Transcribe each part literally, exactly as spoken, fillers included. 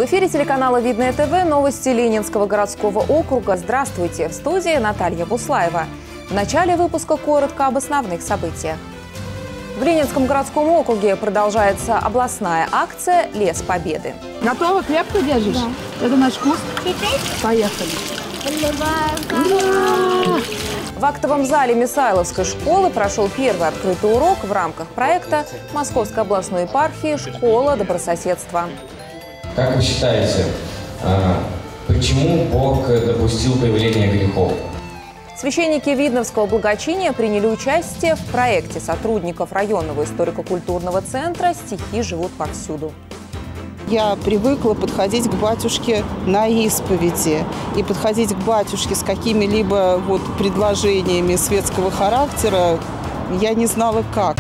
В эфире телеканала «Видное ТВ» новости Ленинского городского округа. Здравствуйте! В студии Наталья Буслаева. В начале выпуска коротко об основных событиях. В Ленинском городском округе продолжается областная акция «Лес Победы». Готово? Крепко держишь? Да. Это наш куст? Поехали. В актовом зале Мисайловской школы прошел первый открытый урок в рамках проекта Московской областной епархии «Школа добрососедства». Как вы считаете, почему Бог допустил появление грехов? Священники Видновского благочиния приняли участие в проекте сотрудников районного историко-культурного центра «Стихи живут повсюду». Я привыкла подходить к батюшке на исповеди и подходить к батюшке с какими-либо вот предложениями светского характера. Я не знала, как.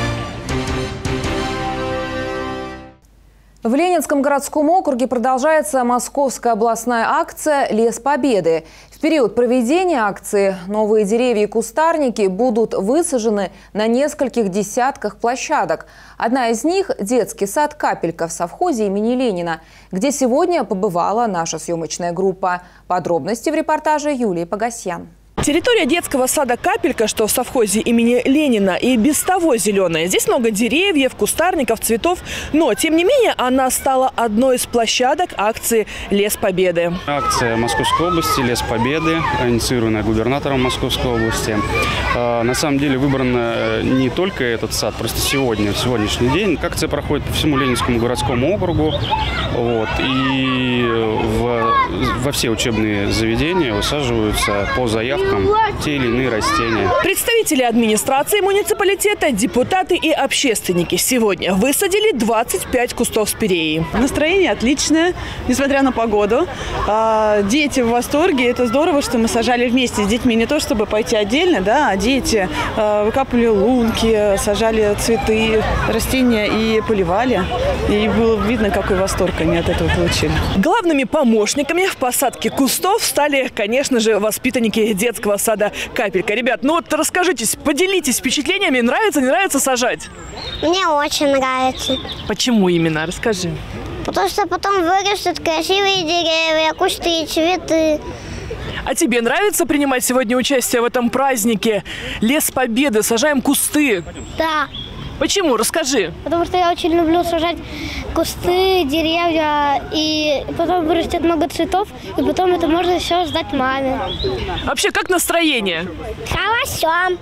В Ленинском городском округе продолжается Московская областная акция «Лес Победы». В период проведения акции новые деревья и кустарники будут высажены на нескольких десятках площадок. Одна из них – детский сад «Капелька» в совхозе имени Ленина, где сегодня побывала наша съемочная группа. Подробности в репортаже Юлии Погосян. Территория детского сада «Капелька», что в совхозе имени Ленина, и без того зеленая. Здесь много деревьев, кустарников, цветов. Но, тем не менее, она стала одной из площадок акции «Лес Победы». Акция Московской области «Лес Победы», инициированная губернатором Московской области. На самом деле выбран не только этот сад, просто сегодня, в сегодняшний день. Акция проходит по всему Ленинскому городскому округу. Вот, и в, во все учебные заведения высаживаются по заявкам те или иные растения. Представители администрации муниципалитета, депутаты и общественники сегодня высадили двадцать пять кустов спиреи. Настроение отличное, несмотря на погоду. Дети в восторге. Это здорово, что мы сажали вместе с детьми. Не то, чтобы пойти отдельно, да, а дети выкапывали лунки, сажали цветы, растения и поливали. И было видно, какой восторг они от этого получили. Главными помощниками в посадке кустов стали, конечно же, воспитанники детского сада «Капелька». Ребят, ну вот расскажитесь, поделитесь впечатлениями. Нравится, не нравится сажать? Мне очень нравится. Почему именно? Расскажи. Потому что потом вырастут красивые деревья, кусты, цветы. А тебе нравится принимать сегодня участие в этом празднике «Лес Победы»? Сажаем кусты. Да. Почему? Расскажи. Потому что я очень люблю сажать кусты, деревья, и потом вырастет много цветов, и потом это можно все сдать маме. Вообще, как настроение? Хорошо.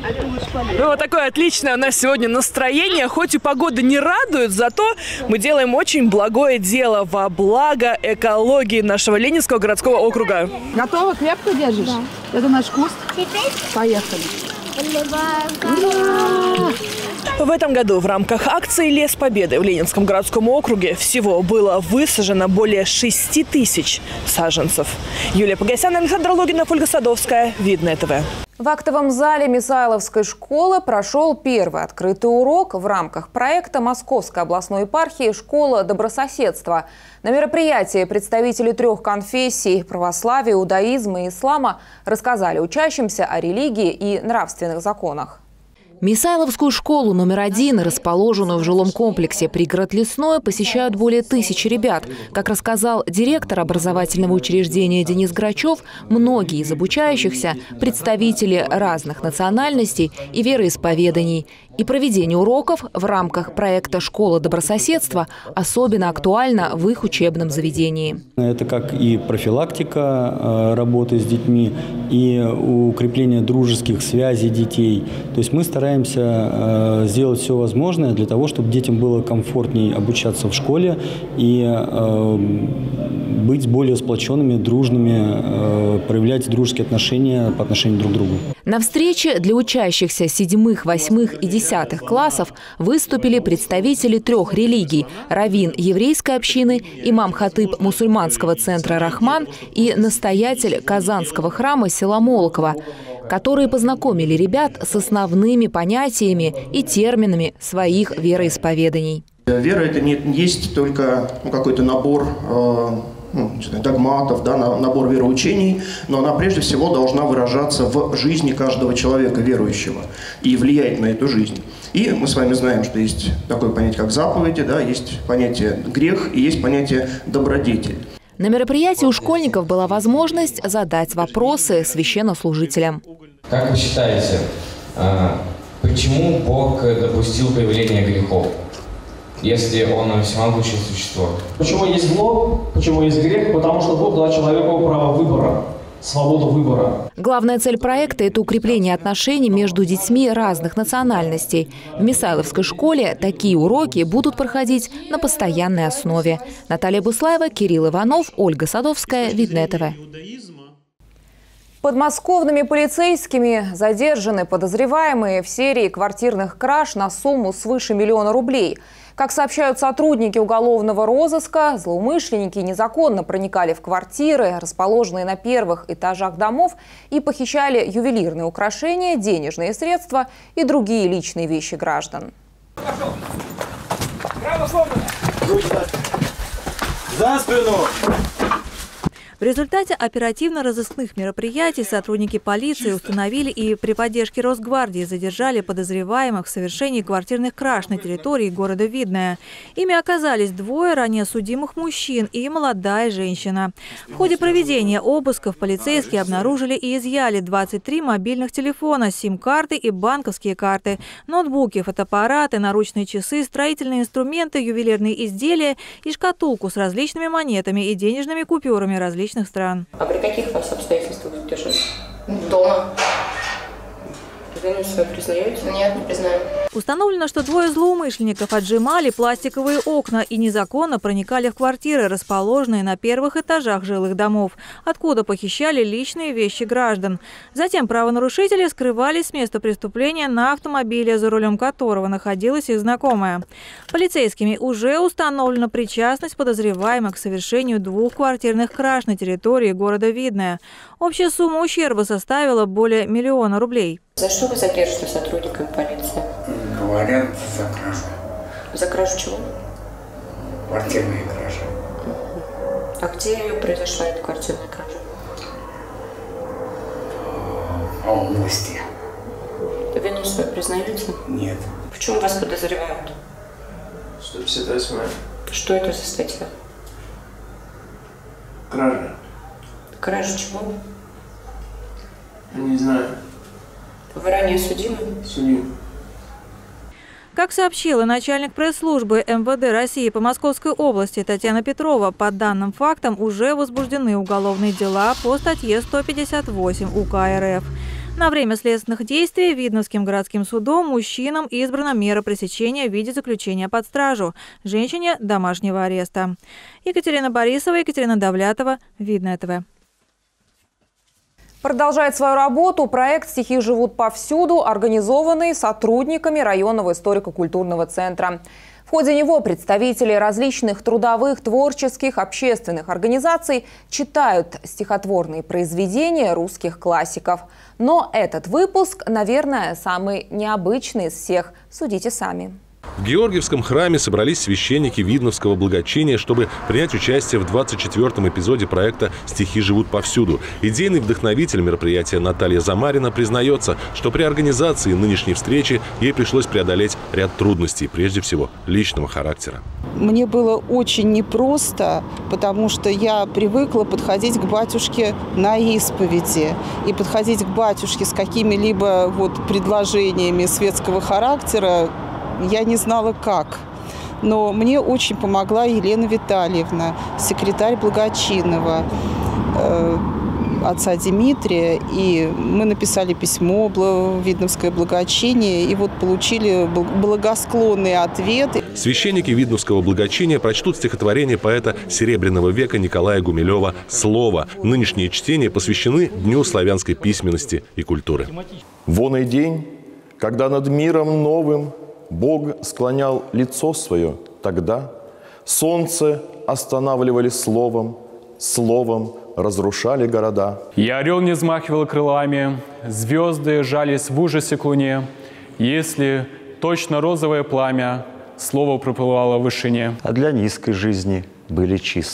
Ну, вот такое отличное у нас сегодня настроение. Хоть и погода не радует, зато мы делаем очень благое дело во благо экологии нашего Ленинского городского округа. Готово? Крепко держишь? Да. Это наш куст? Поехали. В этом году в рамках акции «Лес Победы» в Ленинском городском округе всего было высажено более шести тысяч саженцев. Юлия Погосян, Александра Логинов, Ольга Садовская. Видное ТВ. В актовом зале Мисайловской школы прошел первый открытый урок в рамках проекта Московской областной епархии «Школа добрососедства». На мероприятии представители трех конфессий – православия, иудаизма и ислама – рассказали учащимся о религии и нравственных законах. Мисайловскую школу номер один, расположенную в жилом комплексе «Пригород Лесное», посещают более тысячи ребят. Как рассказал директор образовательного учреждения Денис Грачев, многие из обучающихся – представители разных национальностей и вероисповеданий. И проведение уроков в рамках проекта «Школа добрососедства» особенно актуально в их учебном заведении. Это как и профилактика работы с детьми, и укрепление дружеских связей детей. То есть мы стараемся сделать все возможное для того, чтобы детям было комфортнее обучаться в школе и быть более сплоченными, дружными, проявлять дружеские отношения по отношению друг к другу. На встрече для учащихся седьмых, восьмых и десятых классов выступили представители трех религий – раввин еврейской общины, имам хатыб мусульманского центра «Рахман» и настоятель Казанского храма села Молоково, которые познакомили ребят с основными понятиями и терминами своих вероисповеданий. Вера – это не есть только ну, какой-то набор э, ну, не знаю, догматов, да, набор вероучений, но она прежде всего должна выражаться в жизни каждого человека верующего и влиять на эту жизнь. И мы с вами знаем, что есть такое понятие, как заповеди, да, есть понятие грех и есть понятие добродетель. На мероприятии у школьников была возможность задать вопросы священнослужителям. Как вы считаете, почему Бог допустил появление грехов, если Он всемогущее существо? Почему есть зло, почему есть грех? Потому что Бог дал человеку право выбора, свободу выбора. Главная цель проекта – это укрепление отношений между детьми разных национальностей. В Мисайловской школе такие уроки будут проходить на постоянной основе. Наталья Буслаева, Кирилл Иванов, Ольга Садовская, Видное ТВ. Подмосковными полицейскими задержаны подозреваемые в серии квартирных краж на сумму свыше миллиона рублей. Как сообщают сотрудники уголовного розыска, злоумышленники незаконно проникали в квартиры, расположенные на первых этажах домов, и похищали ювелирные украшения, денежные средства и другие личные вещи граждан. За спину! В результате оперативно-розыскных мероприятий сотрудники полиции установили и при поддержке Росгвардии задержали подозреваемых в совершении квартирных краж на территории города Видное. Ими оказались двое ранее судимых мужчин и молодая женщина. В ходе проведения обысков полицейские обнаружили и изъяли двадцать три мобильных телефона, сим-карты и банковские карты, ноутбуки, фотоаппараты, наручные часы, строительные инструменты, ювелирные изделия и шкатулку с различными монетами и денежными купюрами различных стран. А при каких вас обстоятельствах задержали? Дома. Вину свою признаете? Нет, не признаю. Установлено, что двое злоумышленников отжимали пластиковые окна и незаконно проникали в квартиры, расположенные на первых этажах жилых домов, откуда похищали личные вещи граждан. Затем правонарушители скрывались с места преступления на автомобиле, за рулем которого находилась их знакомая. Полицейскими уже установлена причастность подозреваемых к совершению двух квартирных краж на территории города Видное. Общая сумма ущерба составила более миллиона рублей. За что вы задержите сотрудниками полиции? Говорят, за кражу. За кражу чего? Квартирные кражи. А где произошла эта квартирная кража? В области. Вину свою признаете? Нет. Почему вас подозревают? сто пятьдесят восьмая. Что это за статья? Кража. Кража чего? Не знаю. Вы ранее судимы? Судим. Как сообщила начальник пресс-службы эм вэ дэ России по Московской области Татьяна Петрова, по данным фактам уже возбуждены уголовные дела по статье сто пятьдесят восемь УК эр эф. На время следственных действий Видновским городским судом мужчинам избрана мера пресечения в виде заключения под стражу, женщине – домашнего ареста. Екатерина Борисова, Екатерина Давлятова, Видное ТВ. Продолжает свою работу проект «Стихи живут повсюду», организованный сотрудниками районного историко-культурного центра. В ходе него представители различных трудовых, творческих, общественных организаций читают стихотворные произведения русских классиков. Но этот выпуск, наверное, самый необычный из всех. Судите сами. В Георгиевском храме собрались священники Видновского благочиния, чтобы принять участие в двадцать четвёртом эпизоде проекта «Стихи живут повсюду». Идейный вдохновитель мероприятия Наталья Замарина признается, что при организации нынешней встречи ей пришлось преодолеть ряд трудностей, прежде всего личного характера. Мне было очень непросто, потому что я привыкла подходить к батюшке на исповеди и подходить к батюшке с какими-либо вот предложениями светского характера. Я не знала, как. Но мне очень помогла Елена Витальевна, секретарь благочинного, э, отца Дмитрия. И мы написали письмо в Видновское благочиние, и вот получили благосклонные ответы. Священники Видновского благочиния прочтут стихотворение поэта Серебряного века Николая Гумилева «Слово». Нынешние чтения посвящены Дню славянской письменности и культуры. «Вон и день, когда над миром новым Бог склонял лицо свое, тогда солнце останавливали словом, словом разрушали города. И орел не взмахивал крылами, звезды жались в ужасе к луне, если точно розовое пламя слово проплывало в вышине. А для низкой жизни были числа,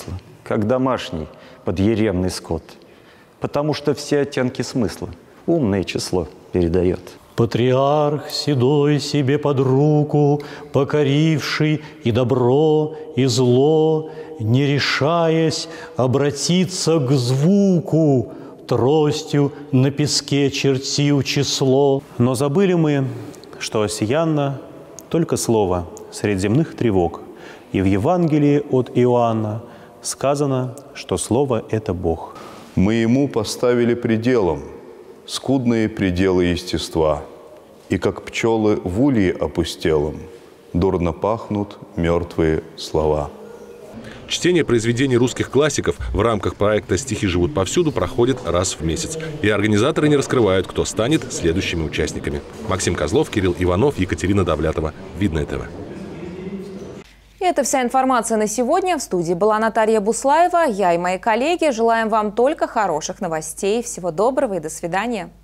как домашний подъеремный скот, потому что все оттенки смысла умное число передает. Патриарх седой себе под руку, покоривший и добро, и зло, не решаясь обратиться к звуку, тростью на песке чертил число. Но забыли мы, что осиянно только слово средь земных тревог, и в Евангелии от Иоанна сказано, что слово – это Бог. Мы ему поставили пределом скудные пределы естества, и как пчелы в улье опустелом дурно пахнут мертвые слова. Чтение произведений русских классиков в рамках проекта «Стихи живут повсюду» проходит раз в месяц. И организаторы не раскрывают, кто станет следующими участниками. Максим Козлов, Кирилл Иванов, Екатерина Давлятова. Видное ТВ. И это вся информация на сегодня. В студии была Наталья Буслаева. Я и мои коллеги желаем вам только хороших новостей. Всего доброго и до свидания.